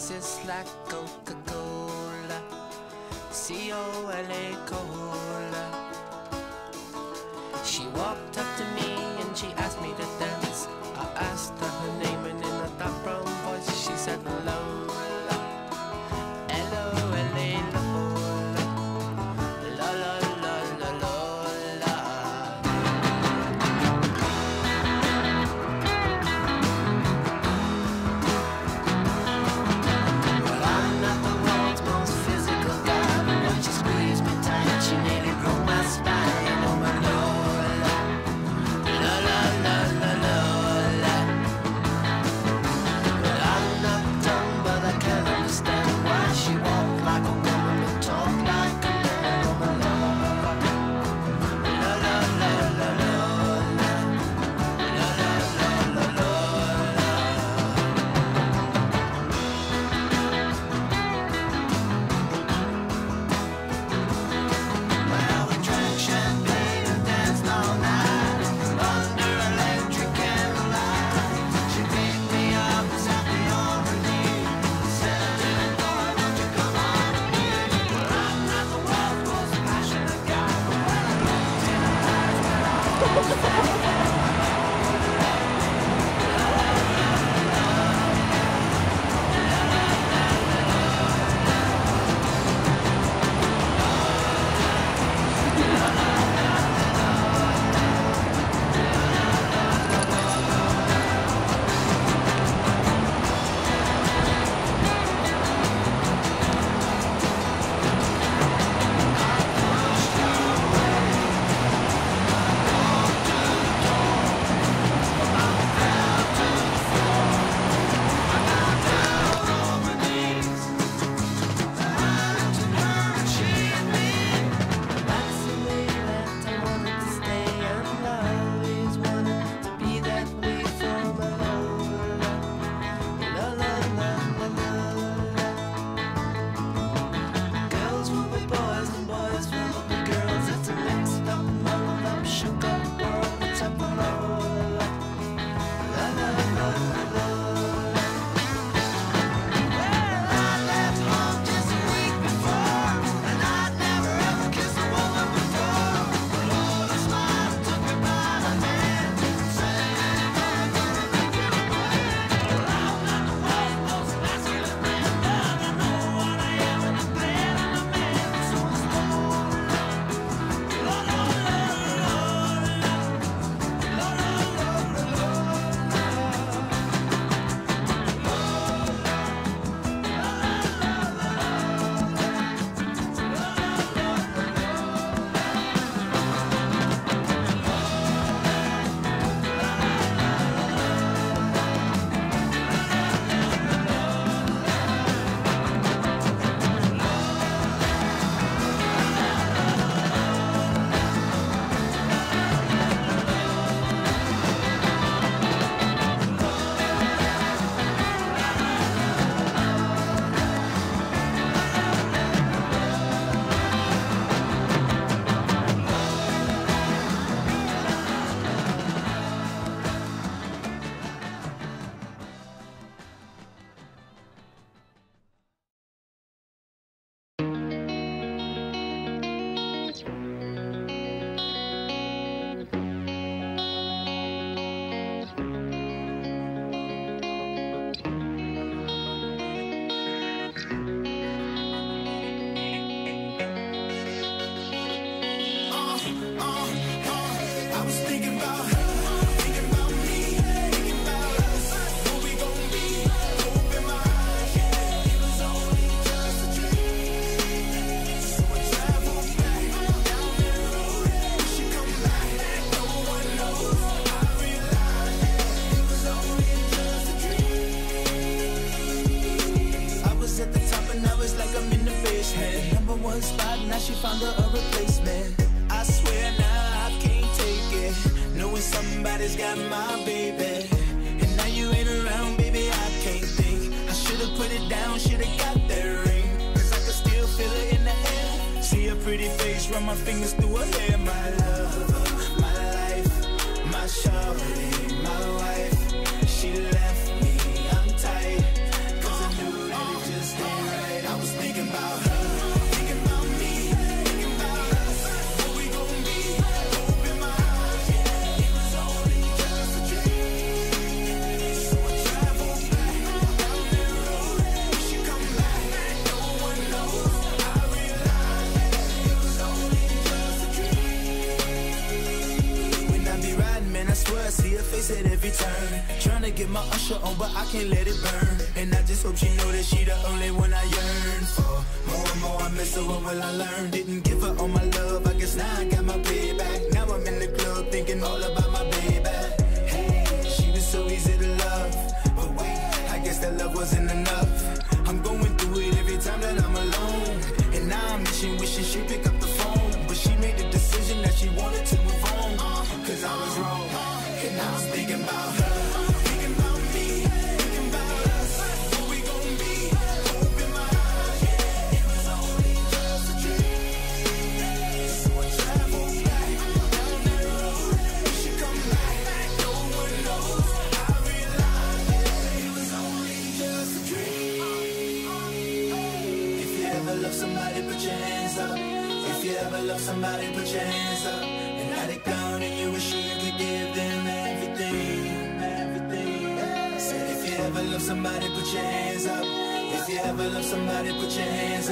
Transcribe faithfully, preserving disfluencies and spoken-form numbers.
faces like Coca-Cola, C O L A Cola. She walked up to me and she asked me to dance. I asked her her name and in a dark brown voice she said Lola, L O L A Lola, la la la la Lola. Well, I'm not the world's most physical guy, but when she squeezed me tight, she nearly broke my spine. Oh my Lola, la la la la Lola. Well, I'm not dumb, but I can't understand why she walked like a woman but talked like a man. Oh my Lola, la la la la Lola, la la la la Lola. Well, we drank champagne and danced all night under electric candlelight. She picked me up and sat me on her knee, said, "Little boy, won't you come on with me?" Well, I'm not the world's most passionate guy, but when I looked in her eyes, well, I was That's the way that I wanted to stay, and I always wanted to be that way for my Lola, la la la la Lola. Girls will be boys and boys will be girls. It's a mixed up, muddled up, shook up world. It's up for Lola, la la la la Lola. I left home just a week before, and I'd never ever kissed a woman before. But Lola smiled and took me by the hand, said, "Little boy, I'm gonna make you a man." Well, I'm not the world's most masculine man, but I know what I am, and I'm glad I'm a man. So it's Lola, la la la la Lola, la la la la Lola. I was thinking about her, thinking about me, thinking about us, who we gon' be. Open my eyes, yeah, it was only just a dream. So I traveled back down that road, we should come back. No one knows. I realized it was only just a dream. I was at the top and I was like I'm in the basement. Number one spot, now she found her a replacement. I swear now I can't take it, knowing somebody's got my baby. And now you ain't around, baby, I can't think. I should've put it down, should've got that ring, cause I can still feel it in the air. See her pretty face, run my fingers through her hair. My love, my life, my shawty, my wife. She left me, I'm tight, cause I knew that my usher on, but I can't let it burn. And I just hope she know that she the only one I yearn for. More and more I miss her, what will I learn? Didn't give her all my love, I guess now I got my payback. Now I'm in the club thinking all about my baby. Hey, she was so easy to love, but wait, I guess that love wasn't enough. I'm going through it every time that I'm alone, and now I'm wishing, wishing she'd pick up the phone. But she made the decision that she wanted to move on, cause I was wrong, and I was thinking about her. Somebody put your hands up. If you ever love somebody, put your hands up. And let it go, and you wish you could give them everything, everything. Said if you ever love somebody, put your hands up. If you ever love somebody, put your hands